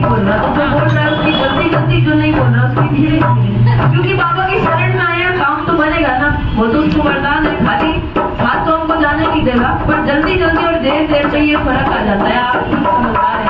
बोल रहा, तो जो बोल रहा है उसकी जल्दी जल्दी, जो नहीं बोल रहा उसकी धीरे धीरे, क्योंकि बाबा की शरण में आया काम तो बनेगा ना। वो तो उसको वरदान है, खाली बात तो हमको जाने की देगा, पर जल्दी जल्दी और देर देर से ये फर्क आ जाता है। आप समझदार